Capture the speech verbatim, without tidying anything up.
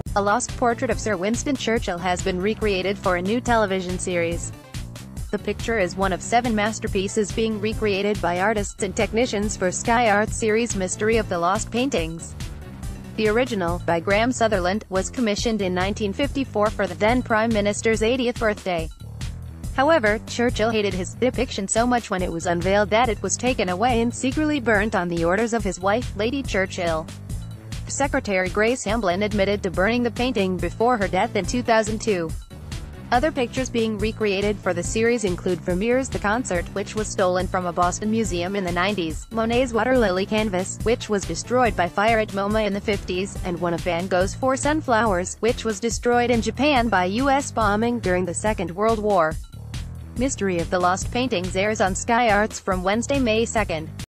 A lost portrait of Sir Winston Churchill has been recreated for a new television series. The picture is one of seven masterpieces being recreated by artists and technicians for Sky Arts series Mystery of the Lost Paintings. The original, by Graham Sutherland, was commissioned in nineteen fifty-four for the then Prime Minister's eightieth birthday. However, Churchill hated his depiction so much when it was unveiled that it was taken away and secretly burnt on the orders of his wife, Lady Churchill. Secretary Grace Hamblin admitted to burning the painting before her death in two thousand two. Other pictures being recreated for the series include Vermeer's The Concert, which was stolen from a Boston museum in the nineties, Monet's Water Lily canvas, which was destroyed by fire at MoMA in the fifties, and one of Van Gogh's Four Sunflowers, which was destroyed in Japan by U S bombing during the Second World War. Mystery of the Lost Paintings airs on Sky Arts from Wednesday, May second.